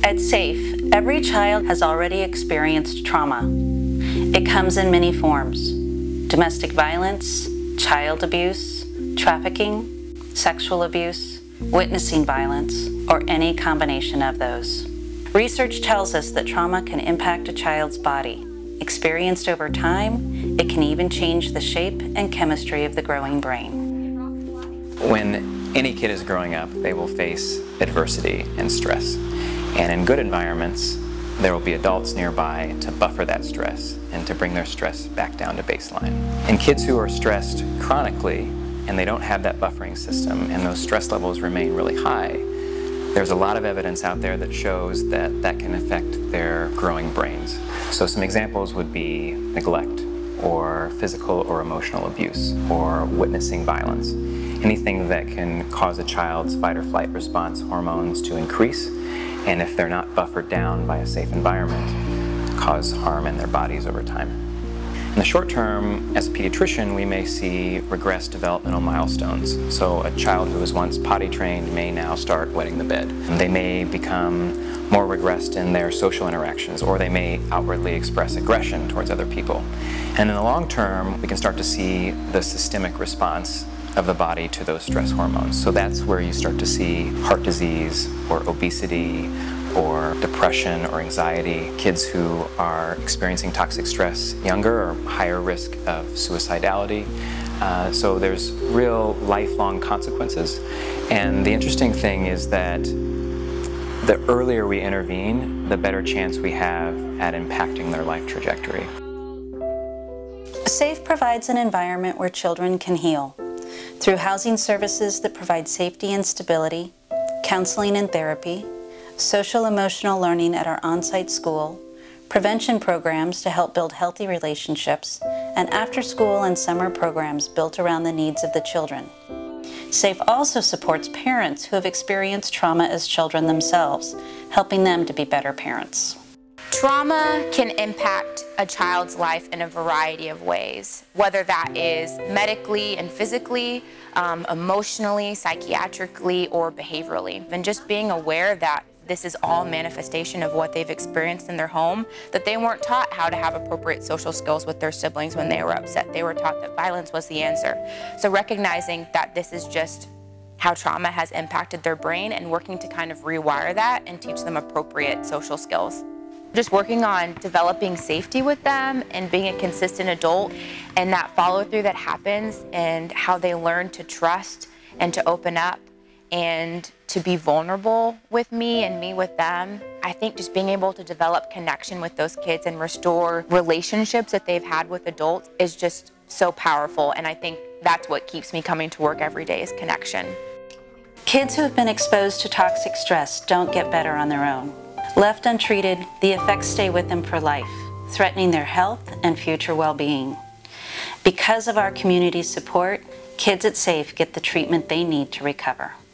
At SAFE, every child has already experienced trauma. It comes in many forms: domestic violence, child abuse, trafficking, sexual abuse, witnessing violence, or any combination of those. Research tells us that trauma can impact a child's body. Experienced over time, it can even change the shape and chemistry of the growing brain. When any kid is growing up, they will face adversity and stress. And in good environments, there will be adults nearby to buffer that stress and to bring their stress back down to baseline. In kids who are stressed chronically and they don't have that buffering system and those stress levels remain really high, there's a lot of evidence out there that shows that that can affect their growing brains. So some examples would be neglect, or physical or emotional abuse, or witnessing violence. Anything that can cause a child's fight or flight response hormones to increase, and if they're not buffered down by a safe environment, cause harm in their bodies over time. In the short term, as a pediatrician, we may see regressed developmental milestones. So a child who was once potty trained may now start wetting the bed. They may become more regressed in their social interactions, or they may outwardly express aggression towards other people. And in the long term, we can start to see the systemic response of the body to those stress hormones. So that's where you start to see heart disease, or obesity, or depression or anxiety. Kids who are experiencing toxic stress younger are higher risk of suicidality. So there's real lifelong consequences. And the interesting thing is that the earlier we intervene, the better chance we have at impacting their life trajectory. SAFE provides an environment where children can heal through housing services that provide safety and stability, counseling and therapy, social-emotional learning at our on-site school, prevention programs to help build healthy relationships, and after-school and summer programs built around the needs of the children. SAFE also supports parents who have experienced trauma as children themselves, helping them to be better parents. Trauma can impact a child's life in a variety of ways, whether that is medically and physically, emotionally, psychiatrically, or behaviorally. And just being aware that this is all manifestation of what they've experienced in their home, that they weren't taught how to have appropriate social skills with their siblings when they were upset. They were taught that violence was the answer. So recognizing that this is just how trauma has impacted their brain and working to kind of rewire that and teach them appropriate social skills. Just working on developing safety with them and being a consistent adult, and that follow through that happens, and how they learn to trust and to open up and to be vulnerable with me and me with them. I think just being able to develop connection with those kids and restore relationships that they've had with adults is just so powerful, and I think that's what keeps me coming to work every day, is connection. Kids who have been exposed to toxic stress don't get better on their own. Left untreated, the effects stay with them for life, threatening their health and future well-being. Because of our community support, kids at SAFE get the treatment they need to recover.